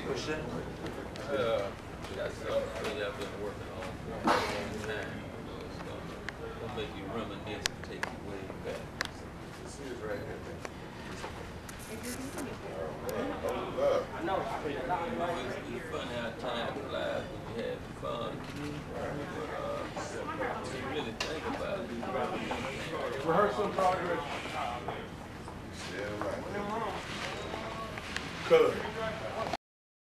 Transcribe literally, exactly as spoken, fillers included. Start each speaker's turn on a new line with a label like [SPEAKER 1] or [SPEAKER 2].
[SPEAKER 1] What's that?
[SPEAKER 2] Uh, got something I've been working on for a long time. It's gonna, gonna make you reminisce and take you way back.
[SPEAKER 1] This is right here.
[SPEAKER 2] I know. It's funny how time flies when you have fun. But uh, when you really think about it, you really
[SPEAKER 3] Rehearsal progress.
[SPEAKER 1] Yeah, right.
[SPEAKER 3] Good.